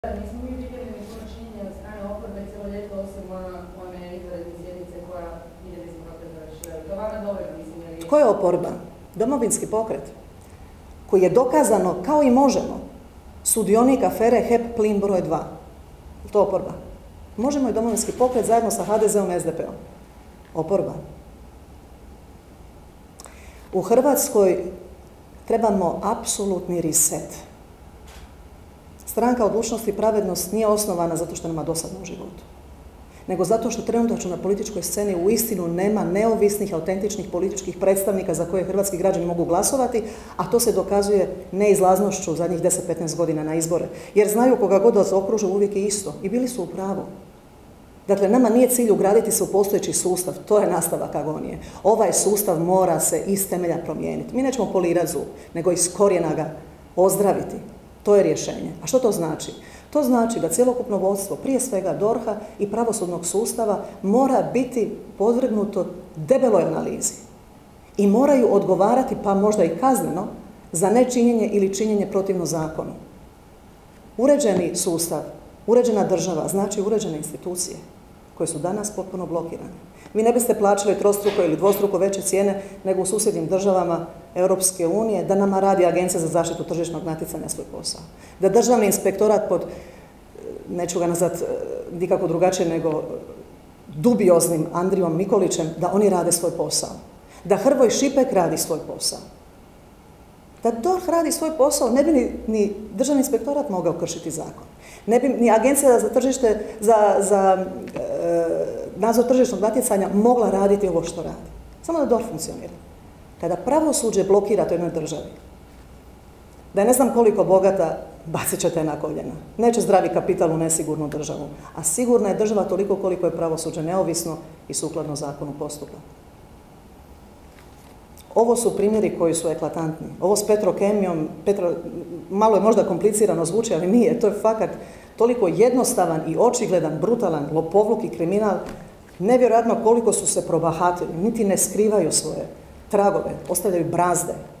Nismo mi vidjeli ni puno činjenja od strane oporbe cijelo ljeto, osim one izvanredne sjednice koja vidjeli smo kako je završila. To vama dovoljno, mislim, jer je... Ko je oporba? Domovinski pokret, koji je dokazano, kao i Možemo, sudionik afere HEP plin broj 2. To je oporba. Možemo i Domovinski pokret zajedno sa HDZ-om i SDP-om. Oporba. U Hrvatskoj trebamo apsolutni reset. Stranka Odlučnost i pravednost nije osnovana zato što nema dosadno u životu, nego zato što trenutačno na političkoj sceni uistinu nema neovisnih, autentičnih političkih predstavnika za koje hrvatski građani mogu glasovati, a to se dokazuje neizlaznošću zadnjih 10-15 godina na izbore. Jer znaju koga god da okruže uvijek je isto. I bili su u pravu. Dakle, nama nije cilj ugraditi se u postojeći sustav, to je nastavak agonije. Ovaj sustav mora se iz temelja promijeniti. Mi nećemo polirati zub, nego iz korijena ga ozdraviti. To je rješenje. A što to znači? To znači da cjelokupno vodstvo, prije svega DORH-a i pravosudnog sustava, mora biti podvrgnuto debeloj analizi. I moraju odgovarati, pa možda i kazneno, za nečinjenje ili činjenje protivno zakonu. Uređeni sustav, uređena država, znači uređene institucije, koje su danas potpuno blokirane. Vi ne biste plaćali trostruko ili dvostruko veće cijene nego u susjednim državama Europske unije da nama radi Agencija za zaštitu tržišnog natjecanja svoj posao. Da državni inspektorat pod, neću ga nazvat nikako drugačije nego dubioznim Andrijom Mikulićem, da oni rade svoj posao. Da Hrvoj Šipek radi svoj posao. Da DORH radi svoj posao, ne bi ni državni inspektorat mogao kršiti zakon. Ne bi ni Agencija za tržište, za nadzor tržišnog natjecanja mogla raditi ovo što radi. Samo da DORH funkcionira. Kada pravosuđe blokira to jednoj državi, da je ne znam koliko bogata, bacit ćete na koljena. Neće zdravi kapital u nesigurnu državu. A sigurna je država toliko koliko je pravosuđe neovisno i sukladno zakonu postupa. Ovo su primjeri koji su eklatantni. Ovo s Petrokemijom, malo je možda komplicirano zvuči, ali nije. To je fakat toliko jednostavan i očigledan, brutalan lopovluk i kriminal. Nevjerojatno koliko su se probahatili, niti ne skrivaju svoje tragove, ostavljaju brazde.